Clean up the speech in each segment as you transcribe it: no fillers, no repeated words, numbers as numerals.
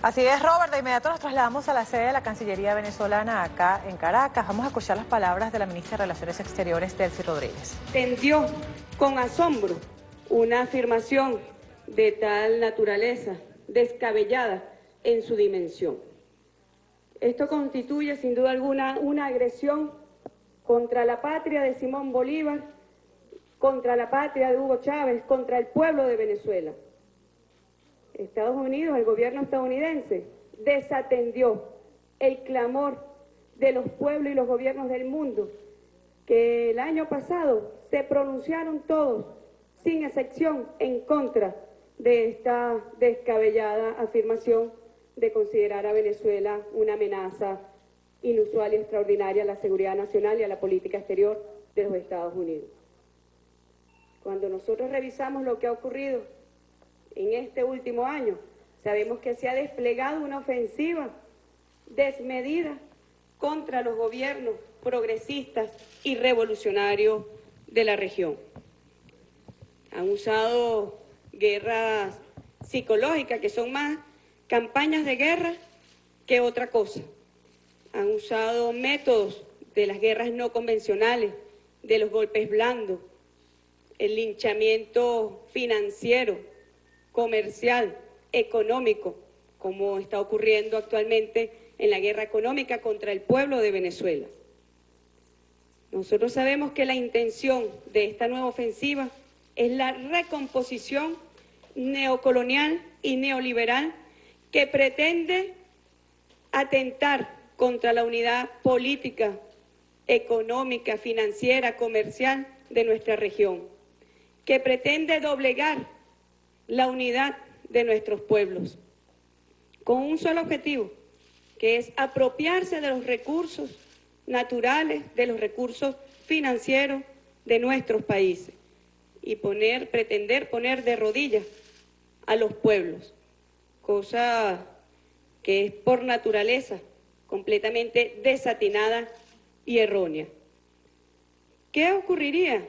Así es, Robert. De inmediato nos trasladamos a la sede de la Cancillería venezolana acá en Caracas. Vamos a escuchar las palabras de la ministra de Relaciones Exteriores, Delcy Rodríguez. Entendió con asombro una afirmación de tal naturaleza, descabellada en su dimensión. Esto constituye sin duda alguna una agresión contra la patria de Simón Bolívar, contra la patria de Hugo Chávez, contra el pueblo de Venezuela. Estados Unidos, el gobierno estadounidense, desatendió el clamor de los pueblos y los gobiernos del mundo, que el año pasado se pronunciaron todos, sin excepción, en contra de esta descabellada afirmación de considerar a Venezuela una amenaza inusual y extraordinaria a la seguridad nacional y a la política exterior de los Estados Unidos. Cuando nosotros revisamos lo que ha ocurrido en este último año, sabemos que se ha desplegado una ofensiva desmedida contra los gobiernos progresistas y revolucionarios de la región. Han usado guerras psicológicas, que son más campañas de guerra que otra cosa. Han usado métodos de las guerras no convencionales, de los golpes blandos, el linchamiento financiero, comercial, económico, como está ocurriendo actualmente en la guerra económica contra el pueblo de Venezuela. Nosotros sabemos que la intención de esta nueva ofensiva es la recomposición neocolonial y neoliberal que pretende atentar contra la unidad política, económica, financiera, comercial de nuestra región, que pretende doblegar la unidad de nuestros pueblos, con un solo objetivo, que es apropiarse de los recursos naturales, de los recursos financieros de nuestros países y pretender poner de rodillas a los pueblos, cosa que es por naturaleza completamente desatinada y errónea. ¿Qué ocurriría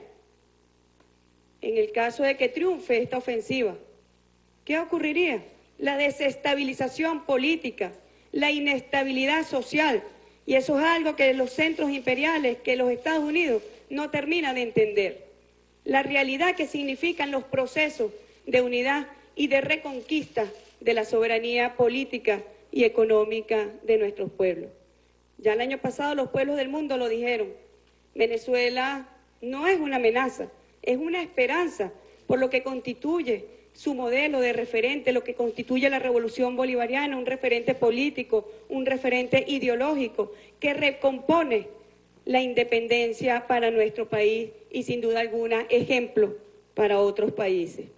en el caso de que triunfe esta ofensiva? ¿Qué ocurriría? La desestabilización política, la inestabilidad social, y eso es algo que los centros imperiales, que los Estados Unidos no terminan de entender. La realidad que significan los procesos de unidad y de reconquista de la soberanía política y económica de nuestros pueblos. Ya el año pasado los pueblos del mundo lo dijeron. Venezuela no es una amenaza, es una esperanza por lo que constituye su modelo de referente, lo que constituye la revolución bolivariana, un referente político, un referente ideológico que recompone la independencia para nuestro país y sin duda alguna ejemplo para otros países.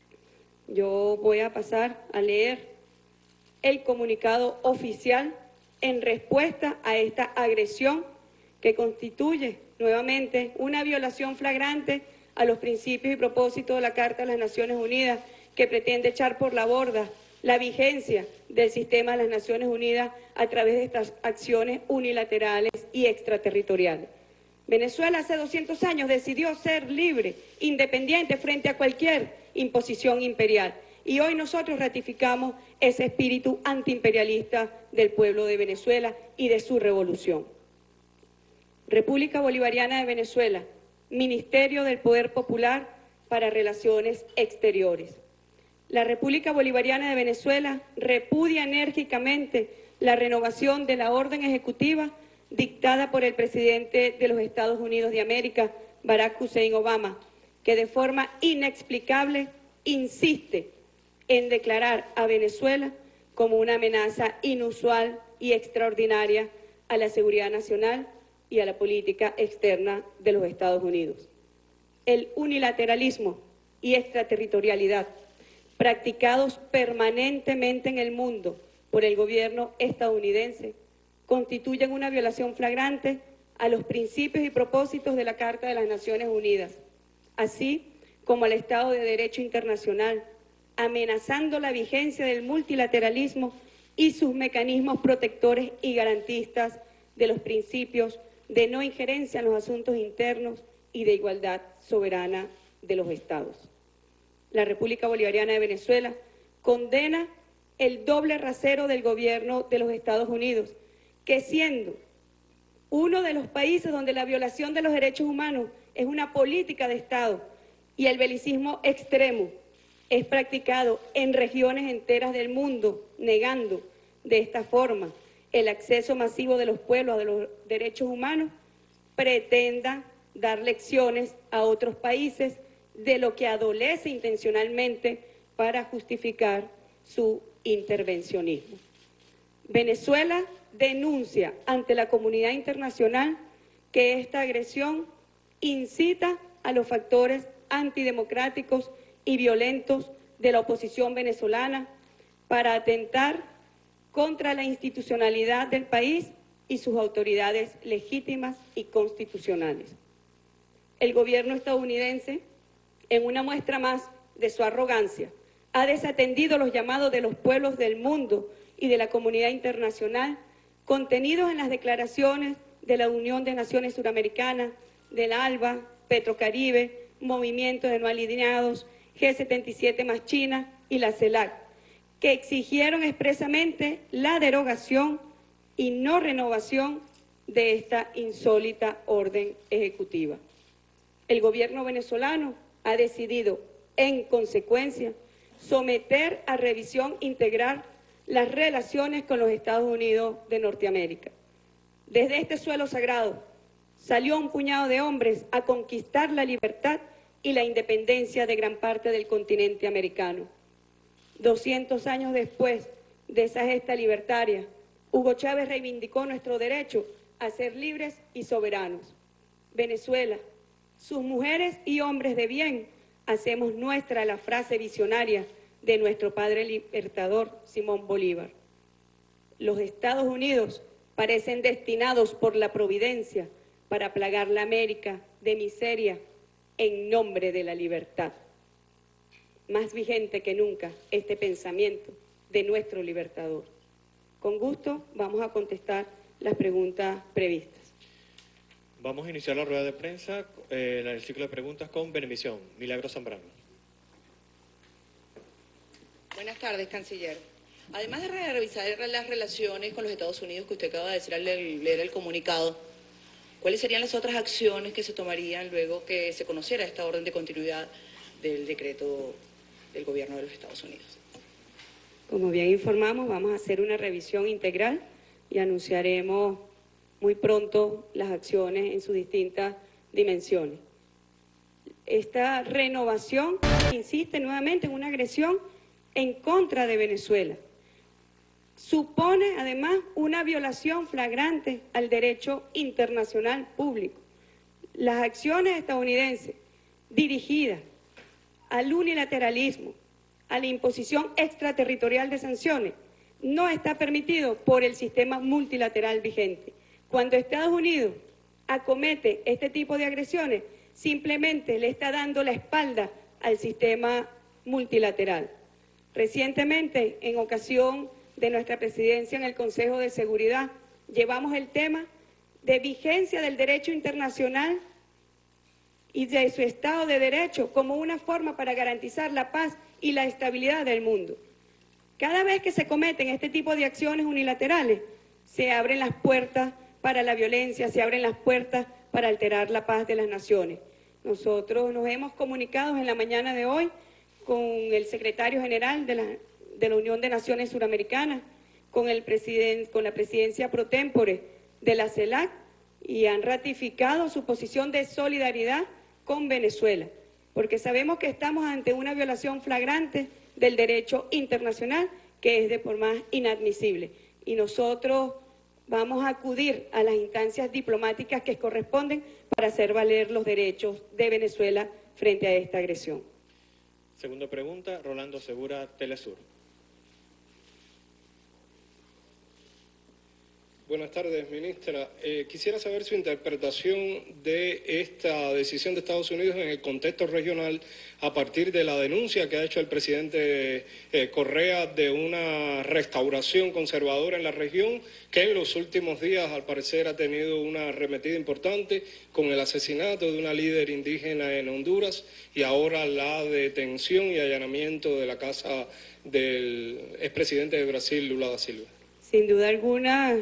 Yo voy a pasar a leer el comunicado oficial en respuesta a esta agresión que constituye nuevamente una violación flagrante a los principios y propósitos de la Carta de las Naciones Unidas, que pretende echar por la borda la vigencia del sistema de las Naciones Unidas a través de estas acciones unilaterales y extraterritoriales. Venezuela hace 200 años decidió ser libre, independiente frente a cualquier imposición imperial, y hoy nosotros ratificamos ese espíritu antiimperialista del pueblo de Venezuela y de su revolución. República Bolivariana de Venezuela, Ministerio del Poder Popular para Relaciones Exteriores. La República Bolivariana de Venezuela repudia enérgicamente la renovación de la orden ejecutiva dictada por el presidente de los Estados Unidos de América, Barack Hussein Obama, que de forma inexplicable insiste en declarar a Venezuela como una amenaza inusual y extraordinaria a la seguridad nacional y a la política externa de los Estados Unidos. El unilateralismo y extraterritorialidad practicados permanentemente en el mundo por el gobierno estadounidense constituyen una violación flagrante a los principios y propósitos de la Carta de las Naciones Unidas, así como al Estado de Derecho internacional, amenazando la vigencia del multilateralismo y sus mecanismos protectores y garantistas de los principios de no injerencia en los asuntos internos y de igualdad soberana de los Estados. La República Bolivariana de Venezuela condena el doble rasero del gobierno de los Estados Unidos, que siendo uno de los países donde la violación de los derechos humanos es una política de Estado y el belicismo extremo es practicado en regiones enteras del mundo, negando de esta forma el acceso masivo de los pueblos a los derechos humanos, pretenda dar lecciones a otros países de lo que adolece intencionalmente para justificar su intervencionismo. Venezuela denuncia ante la comunidad internacional que esta agresión incita a los factores antidemocráticos y violentos de la oposición venezolana para atentar contra la institucionalidad del país y sus autoridades legítimas y constitucionales. El gobierno estadounidense, en una muestra más de su arrogancia, ha desatendido los llamados de los pueblos del mundo y de la comunidad internacional contenidos en las declaraciones de la Unión de Naciones Suramericanas, del ALBA, Petrocaribe, Movimiento de No Alineados, G77 más China y la CELAC, que exigieron expresamente la derogación y no renovación de esta insólita orden ejecutiva. El gobierno venezolano ha decidido, en consecuencia, someter a revisión integral las relaciones con los Estados Unidos de Norteamérica. Desde este suelo sagrado salió un puñado de hombres a conquistar la libertad y la independencia de gran parte del continente americano. 200 años después de esa gesta libertaria, Hugo Chávez reivindicó nuestro derecho a ser libres y soberanos. Venezuela, sus mujeres y hombres de bien, hacemos nuestra la frase visionaria de nuestro padre libertador Simón Bolívar. Los Estados Unidos parecen destinados por la providencia para plagar la América de miseria en nombre de la libertad. Más vigente que nunca este pensamiento de nuestro libertador. Con gusto vamos a contestar las preguntas previstas. Vamos a iniciar la rueda de prensa, el ciclo de preguntas con Benevisión. Milagro Zambrano. Buenas tardes, canciller. Además de revisar las relaciones con los Estados Unidos que usted acaba de decir al leer el comunicado, ¿cuáles serían las otras acciones que se tomarían luego que se conociera esta orden de continuidad del decreto del gobierno de los Estados Unidos? Como bien informamos, vamos a hacer una revisión integral y anunciaremos muy pronto las acciones en sus distintas dimensiones. Esta renovación insiste nuevamente en una agresión en contra de Venezuela. Supone además una violación flagrante al derecho internacional público. Las acciones estadounidenses dirigidas al unilateralismo, a la imposición extraterritorial de sanciones, no está permitido por el sistema multilateral vigente. Cuando Estados Unidos acomete este tipo de agresiones, simplemente le está dando la espalda al sistema multilateral. Recientemente, en ocasión de nuestra presidencia en el Consejo de Seguridad, llevamos el tema de vigencia del derecho internacional y de su Estado de Derecho como una forma para garantizar la paz y la estabilidad del mundo. Cada vez que se cometen este tipo de acciones unilaterales, se abren las puertas para la violencia, se abren las puertas para alterar la paz de las naciones. Nosotros nos hemos comunicado en la mañana de hoy con el secretario general de la Unión de Naciones Suramericanas, con la presidencia pro tempore de la CELAC, y han ratificado su posición de solidaridad con Venezuela, porque sabemos que estamos ante una violación flagrante del derecho internacional que es de por más inadmisible. Y nosotros vamos a acudir a las instancias diplomáticas que corresponden para hacer valer los derechos de Venezuela frente a esta agresión. Segunda pregunta, Rolando Segura, Telesur. Buenas tardes, ministra. Quisiera saber su interpretación de esta decisión de Estados Unidos en el contexto regional a partir de la denuncia que ha hecho el presidente Correa de una restauración conservadora en la región, que en los últimos días al parecer ha tenido una arremetida importante con el asesinato de una líder indígena en Honduras y ahora la detención y allanamiento de la casa del expresidente de Brasil, Lula da Silva. Sin duda alguna,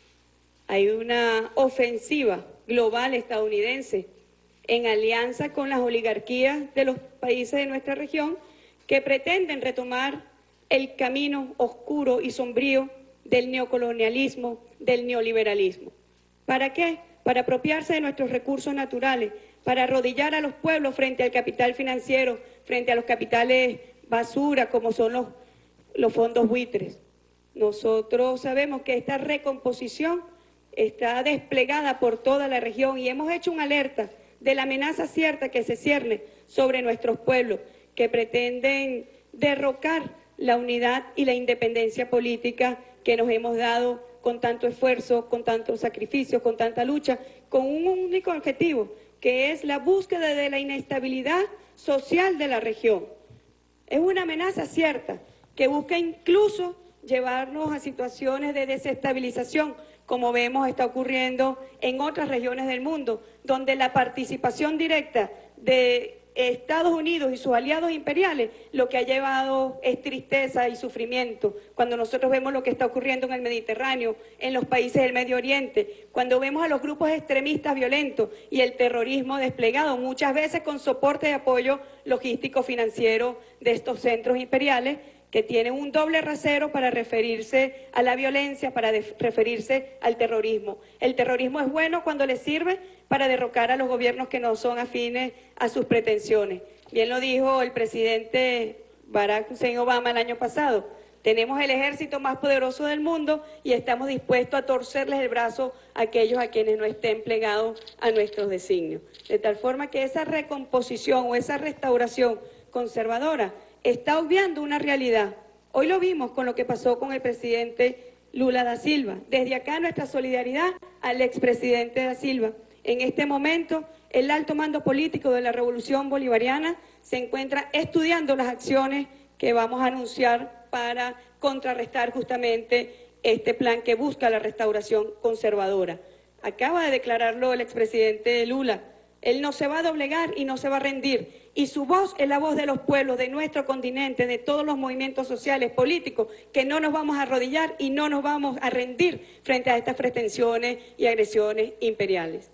hay una ofensiva global estadounidense en alianza con las oligarquías de los países de nuestra región que pretenden retomar el camino oscuro y sombrío del neocolonialismo, del neoliberalismo. ¿Para qué? Para apropiarse de nuestros recursos naturales, para arrodillar a los pueblos frente al capital financiero, frente a los capitales basura como son los fondos buitres. Nosotros sabemos que esta recomposición está desplegada por toda la región y hemos hecho una alerta de la amenaza cierta que se cierne sobre nuestros pueblos, que pretenden derrocar la unidad y la independencia política que nos hemos dado con tanto esfuerzo, con tanto sacrificio, con tanta lucha, con un único objetivo, que es la búsqueda de la inestabilidad social de la región. Es una amenaza cierta que busca incluso llevarnos a situaciones de desestabilización, como vemos está ocurriendo en otras regiones del mundo, donde la participación directa de Estados Unidos y sus aliados imperiales lo que ha llevado es tristeza y sufrimiento. Cuando nosotros vemos lo que está ocurriendo en el Mediterráneo, en los países del Medio Oriente, cuando vemos a los grupos extremistas violentos y el terrorismo desplegado, muchas veces con soporte y apoyo logístico financiero de estos centros imperiales, que tienen un doble rasero para referirse a la violencia, para referirse al terrorismo. El terrorismo es bueno cuando le sirve para derrocar a los gobiernos que no son afines a sus pretensiones. Bien lo dijo el presidente Barack Hussein Obama el año pasado. Tenemos el ejército más poderoso del mundo y estamos dispuestos a torcerles el brazo a aquellos a quienes no estén plegados a nuestros designios. De tal forma que esa recomposición o esa restauración conservadora está obviando una realidad. Hoy lo vimos con lo que pasó con el presidente Lula da Silva. Desde acá nuestra solidaridad al expresidente da Silva. En este momento, el alto mando político de la Revolución Bolivariana se encuentra estudiando las acciones que vamos a anunciar para contrarrestar justamente este plan que busca la restauración conservadora. Acaba de declararlo el expresidente Lula. Él no se va a doblegar y no se va a rendir. Y su voz es la voz de los pueblos, de nuestro continente, de todos los movimientos sociales, políticos, que no nos vamos a arrodillar y no nos vamos a rendir frente a estas pretensiones y agresiones imperiales.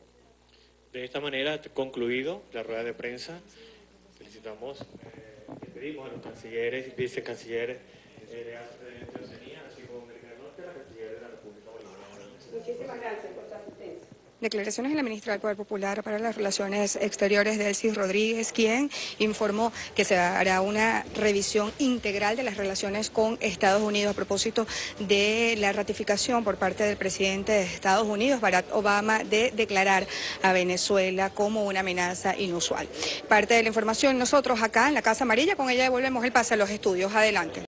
De esta manera, concluido la rueda de prensa, felicitamos, pedimos a los cancilleres y vicecancilleres de Oceanía, así como América del Norte, la canciller de la República Bolivariana. Muchísimas gracias por su asistencia. Declaraciones de la ministra del Poder Popular para las Relaciones Exteriores, Delcy Rodríguez, quien informó que se hará una revisión integral de las relaciones con Estados Unidos a propósito de la ratificación por parte del presidente de Estados Unidos, Barack Obama, de declarar a Venezuela como una amenaza inusual. Parte de la información nosotros acá en la Casa Amarilla, con ella devolvemos el pase a los estudios. Adelante.